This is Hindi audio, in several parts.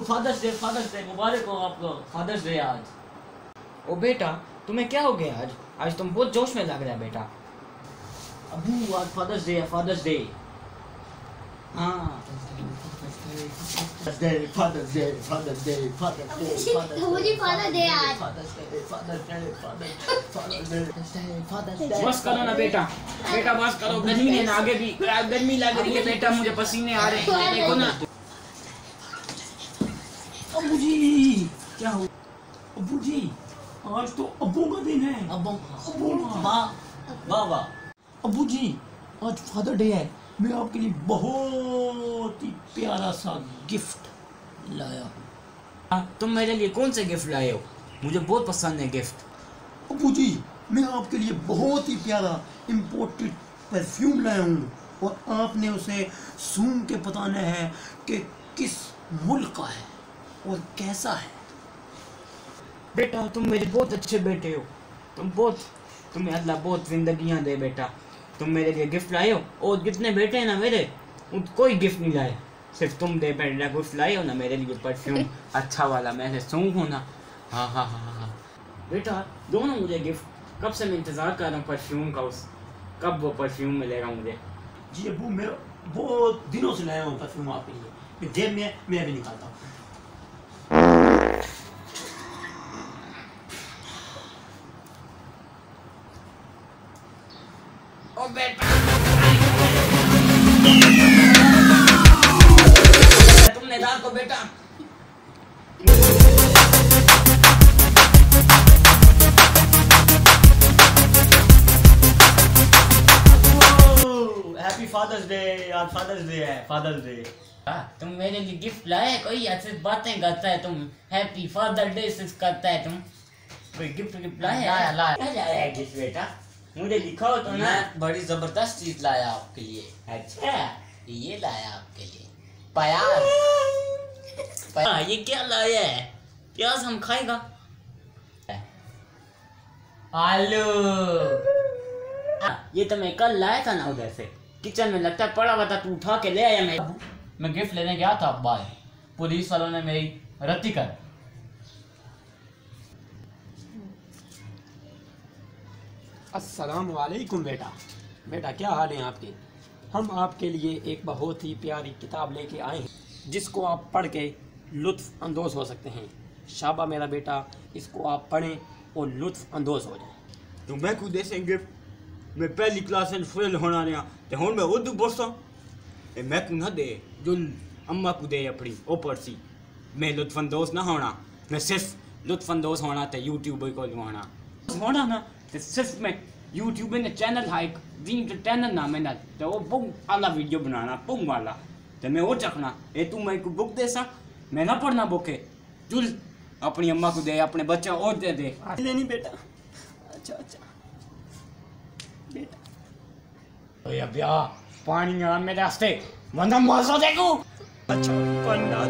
फादर्स डे मुबारक हो आपको। फादर्स डे आज। ओ बेटा, तुम्हें क्या हो गया आज? आज तुम बहुत जोश में लग रहा है बेटा। अबू आज फादर्स डे है, फादर्स डे। हाँ father's day father's day father's day father's day मुझे फादर डे आज। बस करो ना बेटा, बेटा बस करो। गर्मी है ना, आगे भी गर्मी लग रही है बेटा, मुझे पसीने आ रहे हैं, देखो ना। अबू जी क्या हो? अबू जी आज तो अबू का दिन है। अबू वाह। अबू जी आज फादर डे है, मैं आपके लिए बहुत ही प्यारा सा गिफ्ट लाया। तुम मेरे लिए कौन से गिफ्ट लाए हो? मुझे बहुत पसंद है गिफ्ट। अबू जी मैं आपके लिए बहुत ही प्यारा इम्पोर्टेड परफ्यूम लाया हूँ और आपने उसे सूंघ के बताना है कि किस मुल्क का है और कैसा है। बेटा तुम मेरे बहुत अच्छे बेटे हो, तुम्हें अल्लाह बहुत जिंदगियां दे बेटा। तुम मेरे लिए गिफ्ट लाए हो, और जितने बेटे हैं ना मेरे, कोई गिफ्ट नहीं लाए, सिर्फ तुम दे बेटा गिफ्ट लाए हो ना मेरे लिए परफ्यूम अच्छा वाला, मैं सूंघूं ना। हाँ बेटा दोनों मुझे गिफ्ट, कब से मैं इंतज़ार कर रहा हूँ परफ्यूम का, कब वो परफ्यूम मिलेगा मुझे। जी अबू मैं बहुत दिनों से लाया हूँ परफ्यूम आपके लिए, जेब में मैं भी निकालता हूँ। ओ बेटा तुमने डाल को बेटा। Happy father's day. आज फादर्स डे है, फादर्स डे। तुम मेरे लिए गिफ्ट लाए, कोई ऐसे बातें करता है तुम, हैप्पी फादर डे सिर्फ करता है तुम, कोई गिफ्ट लाए? लाया गिफ्ट बेटा, मुझे दिखाओ तो ना। बड़ी जबरदस्त चीज लाया आपके लिए। अच्छा ये लाया आपके लिए प्याज। ये क्या लाया है? प्याज हम खाएगा? आलू। ये तो मैं कल लाया था ना उधर से, किचन में लगता है पड़ा हुआ था, तू उठा के ले आया। मैं गिफ्ट लेने गया था बाहर, पुलिस वालों ने मेरी रद्दी कर। अस्सलाम वालेकुम बेटा। बेटा क्या हाल है आपके? हम आपके लिए एक बहुत ही प्यारी किताब लेके आए हैं जिसको आप पढ़ के लुत्फ़ अंदोज़ हो सकते हैं। शाबा मेरा बेटा, इसको आप पढ़ें और लुत्फ़ अंदोज़ हो जाएं। तो मैं खुद ऐसे गिफ्ट, मैं पहली क्लास में फेल होना रहा तो हूँ मैं उर्दू बोलता मैं को ना दे जो अम्मा को दे अपनी ओ पढ़सी। मैं लुत्फ़अंदोज़ ना होना, मैं सिर्फ लुत्फ़अंदोज़ होना तो यूट्यूब को होना ना, तो सिर्फ मैं यूट्यूब ने चैनल है एक ड्रीम चैनल नाम है ना, तो वो बुक वाला वीडियो बनाना बुक वाला, तो मैं वो चखना ए तू मैं को बुक दे सा, मैं ना पढ़ना बुके चुल अपनी अम्मा को दे, अपने बच्चे और दे नहीं बेटा। अच्छा बेटा ओए भैया पानी आ मेरे रास्ते वंदा मौसम देखो। अच्छा पानी डाल।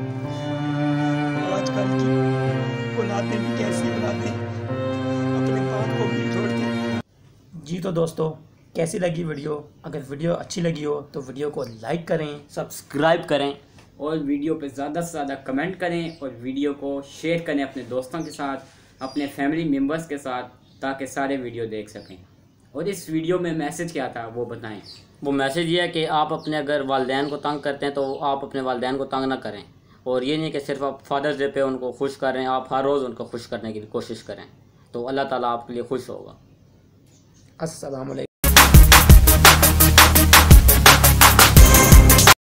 आजकल की औलादें भी कैसी औलादें अपने बाप को भी छोड़ते। जी तो दोस्तों कैसी लगी वीडियो? अगर वीडियो अच्छी लगी हो तो वीडियो को लाइक करें, सब्सक्राइब करें और वीडियो पे ज़्यादा से ज़्यादा कमेंट करें और वीडियो को शेयर करें अपने दोस्तों के साथ, अपने फैमिली मेम्बर्स के साथ, ताकि सारे वीडियो देख सकें। और इस वीडियो में मैसेज क्या था वो बताएं। वो मैसेज ये है कि आप अपने अगर वालिदैन को तंग करते हैं तो आप अपने वालिदैन को तंग ना करें, और ये नहीं कि सिर्फ आप फादर्स डे पे उनको खुश करें, आप हर रोज़ उनको खुश करने की कोशिश करें, तो अल्लाह ताला आपके लिए खुश होगा। अस्सलाम वालेकुम।